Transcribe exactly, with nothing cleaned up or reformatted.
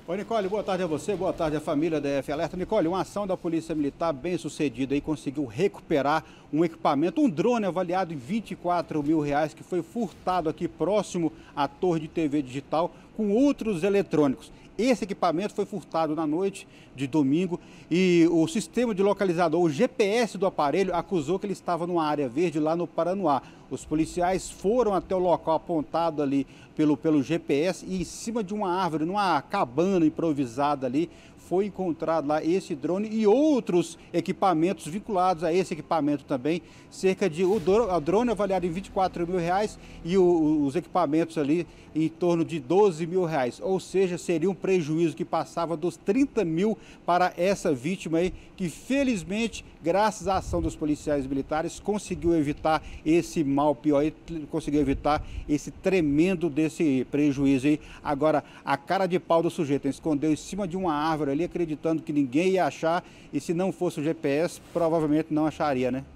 Oi, Nicole, boa tarde a você, boa tarde à família da F Alerta. Nicole, uma ação da Polícia Militar bem sucedida aí conseguiu recuperar um equipamento, um drone avaliado em vinte e quatro mil reais, que foi furtado aqui próximo à torre de T V digital com outros eletrônicos. Esse equipamento foi furtado na noite de domingo e o sistema de localizador, o G P S do aparelho, acusou que ele estava numa área verde lá no Paranoá. Os policiais foram até o local apontado ali pelo, pelo G P S e em cima de uma árvore, numa cabana improvisada ali, foi encontrado lá esse drone e outros equipamentos vinculados a esse equipamento também. Cerca de o drone avaliado em vinte e quatro mil reais e o, os equipamentos ali em torno de doze mil reais. Ou seja, seria um prejuízo que passava dos trinta mil para essa vítima aí, que felizmente, graças à ação dos policiais militares, conseguiu evitar esse mal pior, conseguiu evitar esse tremendo desse prejuízo aí. Agora, a cara de pau do sujeito escondeu em cima de uma árvore ali, acreditando que ninguém ia achar, e se não fosse o G P S, provavelmente não acharia, né?